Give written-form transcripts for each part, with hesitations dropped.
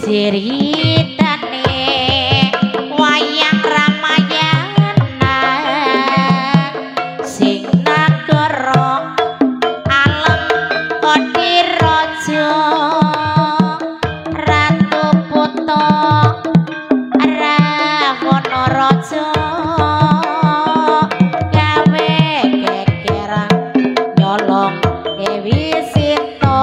Ceritane wayang Ramayana sing nagara Alem Kodiraja Ratu Puto Rawanaraja gawe gegeran nyolong Dewi Sita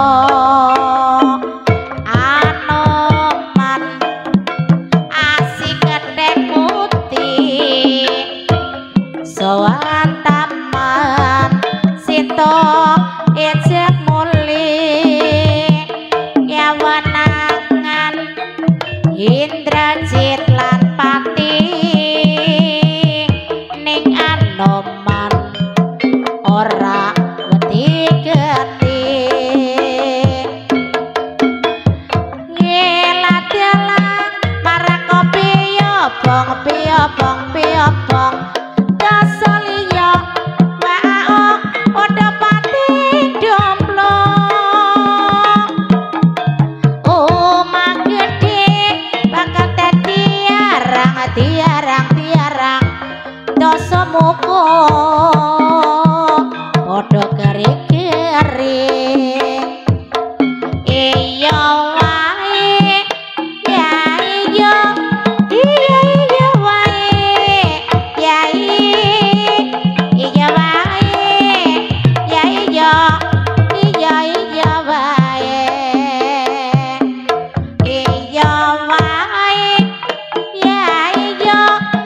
Anoman asik gedhek putih sowan taman Sita ejek muli kawenangan Indrajit lan Pati ning Anoman ora wedi-geti ngeladalang marang kopi bong piobong piobong dasaliya waok padha pati domplong omah gedhe bakal dadi tiarang dosa muka padha kering-kering iya wae ya iya iya wae ya iya wae ya iya wae iya wae ya iya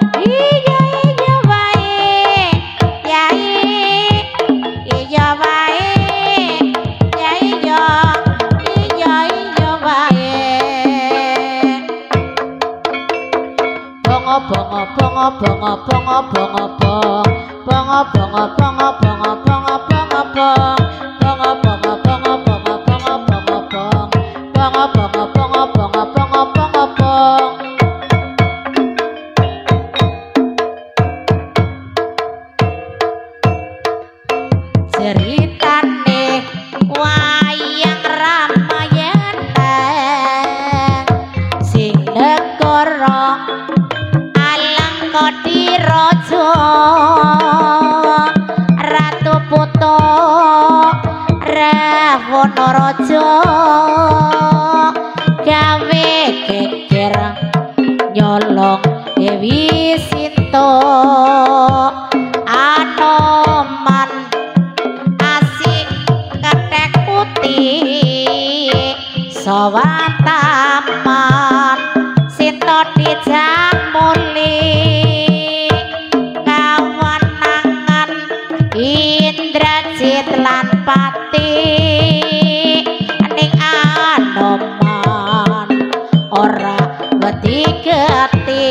wae ya iya wae ya iya wae bongo bongo bongo bongo bongo bongo bong bongo bongo bongo bongo bongo bongo bong bongo bongo bongo bongo bongo bongo bong bongo bongo bongo bongo bongo bongo bong ceritane wayang Ramayana sing negara Alem Kodiraja Ratu Puto Rawanaraja gawe geger nyolong Dewi Sita Anoman asik gedhek putih sowan taman Sita dijak muli kawenangan Indrajit lan Pati ning Anoman ora wedi-geti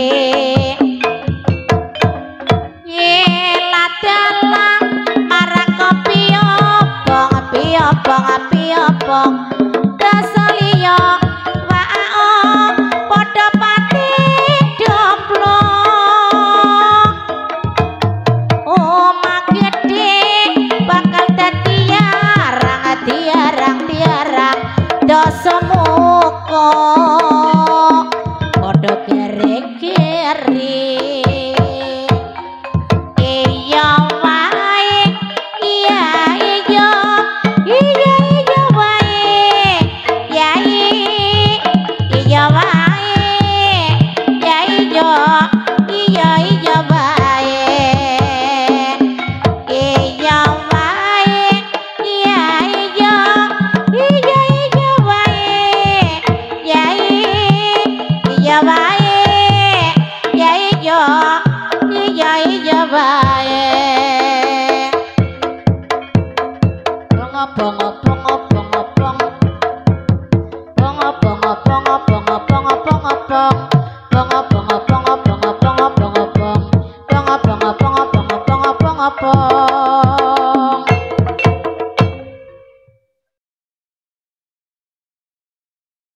ngeladalang marang kopi piobong dasaliya waok padha pati domplong omah gedhe bakal dadi tiarang dosa